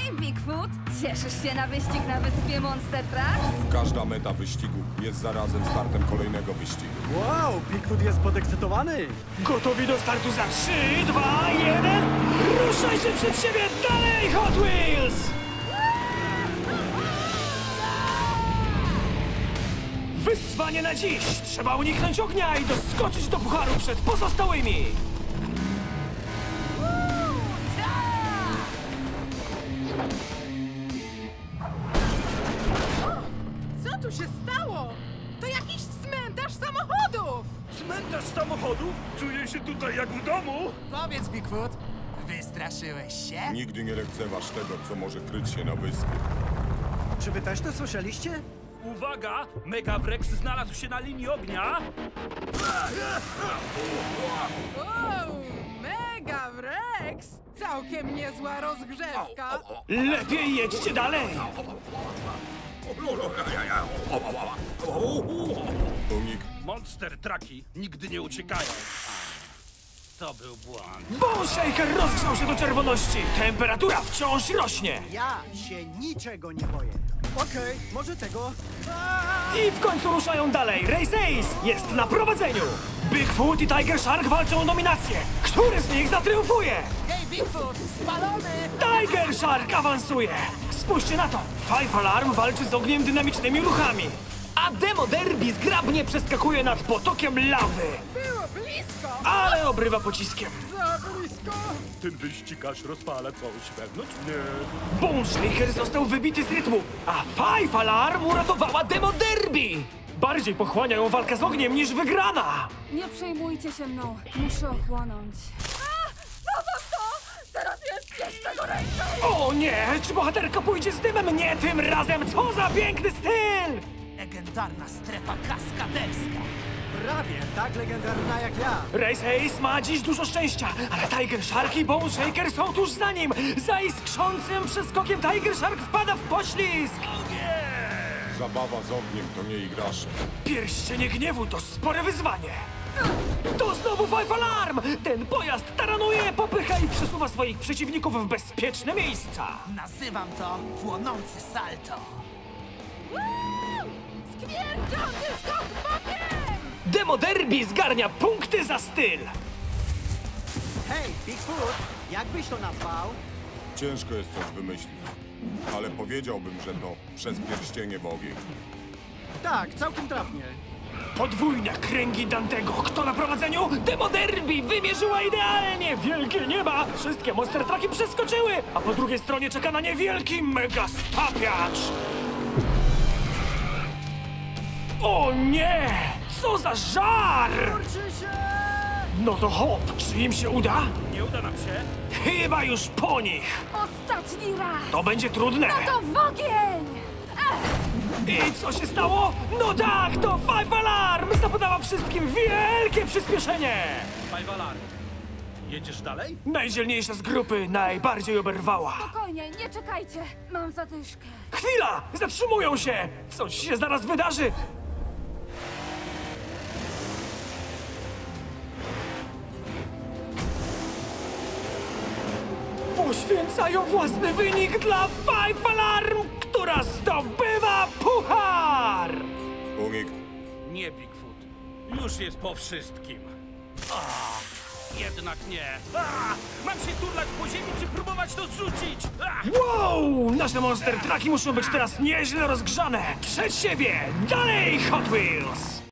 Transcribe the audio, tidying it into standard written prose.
Hej, Bigfoot! Cieszysz się na wyścig na wyspie Monster Trucks? Każda meta wyścigu jest zarazem startem kolejnego wyścigu. Wow, Bigfoot jest podekscytowany. Gotowi do startu za 3, 2, 1. Ruszajcie przed siebie dalej, Hot Wheels! Wyzwanie na dziś! Trzeba uniknąć ognia i doskoczyć do pucharu przed pozostałymi! Co tu się stało? To jakiś cmentarz samochodów! Cmentarz samochodów? Czuję się tutaj jak w domu! Powiedz, Bigfoot, wystraszyłeś się? Nigdy nie lekceważ tego, co może kryć się na wyspie. Czy wy też to słyszeliście? Uwaga! Megawrex znalazł się na linii ognia! Wow, Mega Wrex! Całkiem niezła rozgrzewka! Lepiej jedźcie dalej! Unik, Monster Trucki nigdy nie uciekają. To był błąd. Bone Shaker rozgrzał się do czerwoności. Temperatura wciąż rośnie. Ja się niczego nie boję. Okej, może tego. I w końcu ruszają dalej. Race Ace jest na prowadzeniu. Bigfoot i Tiger Shark walczą o nominację. Który z nich zatriumfuje? Hej, Bigfoot, spalony! Tiger Shark awansuje. Spójrzcie na to. Five Alarm walczy z ogniem dynamicznymi ruchami. A Demo Derby zgrabnie przeskakuje nad potokiem lawy. Było blisko! Ale obrywa pociskiem. Za blisko! Ten wyścigarz rozpala coś wewnątrz mnie. Bone Shaker został wybity z rytmu, a Five Alarm uratowała Demo Derby. Bardziej pochłania ją walka z ogniem niż wygrana. Nie przejmujcie się mną. Muszę ochłonąć. Co to? Teraz jest jeszcze goręcej! O nie! Czy bohaterka pójdzie z dymem? Nie tym razem! Co za piękny styl! Legendarna strefa kaskaderska. Prawie tak legendarna jak ja. Race Ace ma dziś dużo szczęścia, ale Tiger Shark i Bone Shaker są tuż za nim. Za iskrzącym przeskokiem Tiger Shark wpada w poślizg. zabawa z ogniem to nie igraszek. Pierścienie gniewu to spore wyzwanie. To znowu Five Alarm! Ten pojazd taranuje, popycha i przesuwa swoich przeciwników w bezpieczne miejsca. Nazywam to płonący salto. Skwierczący skok bokiem! Demo Derby zgarnia punkty za styl. Hej, Bigfoot, jak byś to nazwał? Ciężko jest coś wymyślić, ale powiedziałbym, że to przez pierścienie w ogień. Tak, całkiem trafnie. Podwójne kręgi Dantego. Kto na prowadzeniu? Demo Derby wymierzyła idealnie. Wielkie nieba. Wszystkie Monster Trucki przeskoczyły. A po drugiej stronie czeka na nie wielki mega stapiacz. O nie! Co za żar! Kurczy się! No to hop, czy im się uda? Nie uda nam się. Chyba już po nich. Ostatni raz! To będzie trudne. No to w ogień! I co się stało? No tak, to Five Alarm zapodała wszystkim wielkie przyspieszenie. Five Alarm. Jedziesz dalej? Najdzielniejsza z grupy najbardziej oberwała. Spokojnie, nie czekajcie. Mam zadyszkę. Chwila! Zatrzymują się! Coś się zaraz wydarzy! Poświęcają własny wynik dla Five Alarm, która zdobywa puchar! Unik, Nie, Bigfoot. Już jest po wszystkim. Jednak nie. Mam się turlać po ziemi czy próbować to zrzucić? Wow! Nasze Monster Trucki muszą być teraz nieźle rozgrzane! Przed siebie! Dalej, Hot Wheels!